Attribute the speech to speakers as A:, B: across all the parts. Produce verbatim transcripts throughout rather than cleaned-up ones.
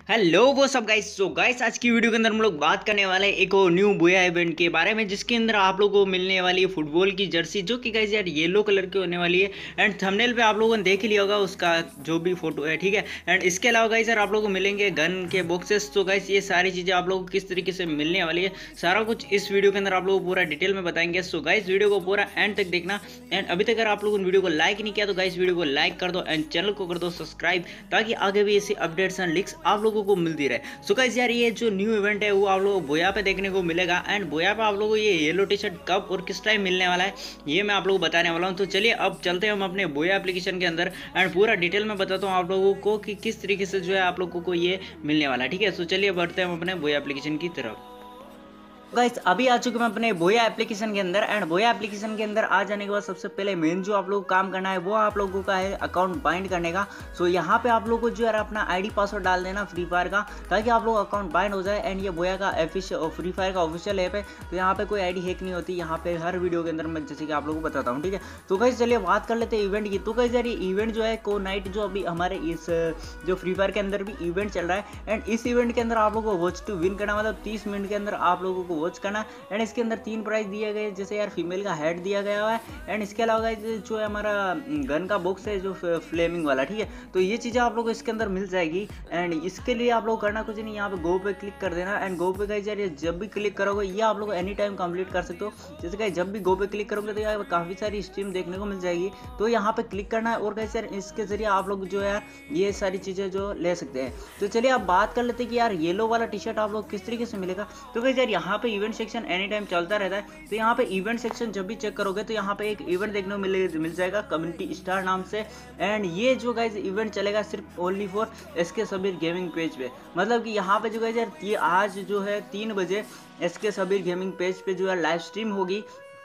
A: Hello वो सब guys. So guys आज की वीडियो के अंदर हम लोग बात करने वाले हैं एक न्यू बोया इवेंट के बारे में, जिसके अंदर आप लोगों को मिलने वाली है फुटबॉल की जर्सी, जो कि गाइस यार येलो कलर की होने वाली है। एंड थंबनेल पे आप लोगों ने देख ही लिया होगा उसका जो भी फोटो है, ठीक है। एंड इसके अलावा गाइस यार आप लोगों को मिलेंगे गन के बॉक्सेस। तो गाइस ये सारी चीज़ें आप लोगों को किस तरीके से मिलने वाली है, सारा कुछ इस वीडियो के अंदर आप लोगों को पूरा डिटेल में बताएंगे। सो गाइस वीडियो को पूरा एंड तक देखना। एंड अभी तक अगर आप लोगों ने वीडियो को लाइक नहीं किया तो गाइस वीडियो को लाइक कर दो एंड चैनल को कर दो सब्सक्राइब, ताकि आगे भी ऐसी अपडेट्स एंड लिंक्स आप लोगों को मिलती रहे। सो गाइस यार ये जो न्यू इवेंट है वो आप लोगों को बोया पे देखने को मिलेगा। एंड बोया पे आप लोगों को ये येलो टी शर्ट कब और किस टाइम मिलने वाला है ये मैं आप लोगों को बताने वाला हूँ। तो चलिए अब चलते हैं हम अपने बोया एप्लीकेशन के अंदर एंड पूरा डिटेल में बताता हूँ आप लोगों को कि किस तरीके से जो है आप लोगों को ये मिलने वाला है, ठीक है। सो चलिए बढ़ते हैं हम अपने बोया एप्लीकेशन की तरफ। गाइस अभी आ चुके मैं अपने बोया एप्लीकेशन के अंदर। एंड बोया एप्लीकेशन के अंदर आ जाने के बाद सबसे पहले मेन जो आप लोग काम करना है वो आप लोगों का है अकाउंट बाइंड करने का। सो यहाँ पे आप लोगों को जो है अपना आईडी पासवर्ड डाल देना फ्री फायर का, ताकि आप लोग अकाउंट बाइंड हो जाए। एंड ये बोया का फ्री फायर का ऑफिशियल ऐप है, तो यहाँ पे कोई आईडी हैक नहीं होती यहाँ पे हर वीडियो के अंदर मैं जैसे कि आप लोगों को बताता हूँ, ठीक है। तो गाइस चलिए बात कर लेते हैं इवेंट की। तो गाइस यार ये इवेंट जो है को नाइट जो अभी हमारे इस जो फ्री फायर के अंदर भी इवेंट चल रहा है। एंड इस इवेंट के अंदर आप लोगों को वॉच टू विन करना, मतलब तीस मिनट के अंदर आप लोगों को वॉच करना। एंड इसके अंदर तीन प्राइस दिए गए, जैसे यार फीमेल का हेड दिया गया हुआ है। एंड इसके अलावा जो है हमारा गन का बॉक्स है जो फ्लेमिंग वाला, ठीक है। तो ये चीज़ें आप लोग को इसके अंदर मिल जाएगी। एंड इसके लिए आप लोग करना कुछ नहीं, यहाँ पे गो पे क्लिक कर देना। एंड गो पे गाइस यार जब भी क्लिक करोगे ये आप लोग एनी टाइम कंप्लीट कर सकते हो। जैसे गाइस जब भी गो पे क्लिक करोगे तो यार काफ़ी सारी स्ट्रीम देखने को मिल जाएगी, तो यहाँ पे क्लिक करना है। और गाइस यार इसके जरिए आप लोग जो है ये सारी चीज़ें जो ले सकते हैं। तो चलिए आप बात कर लेते हैं कि यार येलो वाला टी शर्ट आप लोग किस तरीके से मिलेगा। तो गाइस यार यहाँ पे इवेंट सेक्शन एनी टाइम चलता रहता है। तो यहाँ पे इवेंट सेक्शन जब भी चेक करोगे तो यहाँ पे एक इवेंट देखने को मिल मिल जाएगा कम्युनिटी स्टार नाम से। एंड ये जो गाइस इवेंट चलेगा सिर्फ only for SK Sabir gaming page पे, मतलब कि यहाँ पे जो गाइस यार ये आज जो है तीन बजे एसके सबीर गेमिंग पेज पे जो है लाइव स्ट्रीम होगी।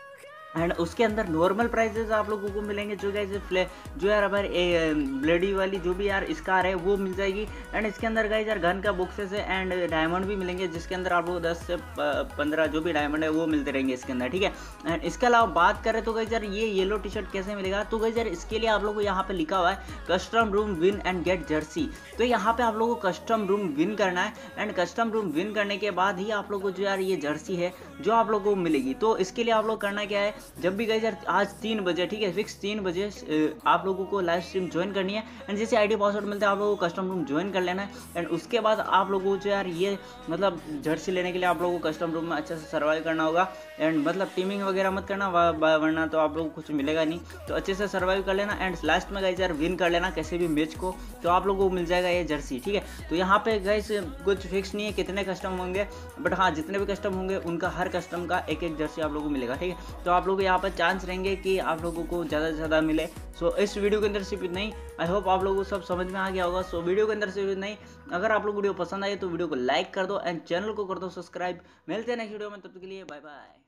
A: एंड उसके अंदर नॉर्मल प्राइजेस आप लोगों को मिलेंगे, जो गाइस फ्ले जो यार हमारे ब्लेडी वाली जो भी यार स्कार है वो मिल जाएगी। एंड इसके अंदर गाइस यार गन का बॉक्सेस है एंड डायमंड भी मिलेंगे, जिसके अंदर आप लोग दस से पंद्रह जो भी डायमंड है वो मिलते रहेंगे इसके अंदर, ठीक है। एंड इसके अलावा बात करें तो गाइस यार ये येलो टी शर्ट कैसे मिलेगा। तो गाइस यार इसके लिए आप लोग को यहाँ पे लिखा हुआ है custom room win and get jersey. तो यहाँ पे आप लोगों को कस्टम रूम विन करना है। एंड कस्टम रूम विन करने के बाद ही आप लोग को जो यार ये जर्सी है जो आप लोगों को मिलेगी। तो इसके लिए आप लोग करना क्या है, जब भी गाइस यार आज तीन बजे, ठीक है, फिक्स तीन बजे आप लोगों को लाइव स्ट्रीम ज्वाइन करनी है। एंड जैसे आईडी पासवर्ड मिलता है आप लोगों को कस्टम रूम ज्वाइन कर लेना है। एंड उसके बाद आप लोगों को जो यार ये मतलब जर्सी लेने के लिए आप लोगों को कस्टम रूम में अच्छे से सर्वाइव करना होगा। एंड मतलब टीमिंग वगैरह मत करना, वरना तो आप लोगों को कुछ मिलेगा नहीं। तो अच्छे से सर्वाइव कर लेना एंड लास्ट में गाइस यार विन कर लेना कैसे भी मैच को, तो आप लोगों को मिल जाएगा ये जर्सी, ठीक है। तो यहाँ पे गाइस कुछ फिक्स नहीं है कितने कस्टम होंगे, बट हाँ जितने भी कस्टम होंगे उनका हर कस्टम का एक एक जर्सी आप लोगों को मिलेगा, ठीक है। तो आप लोग यहाँ पर चांस रहेंगे कि आप लोगों को ज़्यादा से ज़्यादा मिले। सो so, इस वीडियो के अंदर सिर्फ इतना ही। आई होप आप लोगों को सब समझ में आ गया होगा। सो so, वीडियो के अंदर सिर्फ इतना ही। अगर आप लोग वीडियो पसंद आए तो वीडियो को लाइक कर दो एंड चैनल को कर दो सब्सक्राइब। मिलते हैं नेक्स्ट वीडियो में, तब तक के लिए बाय बाय।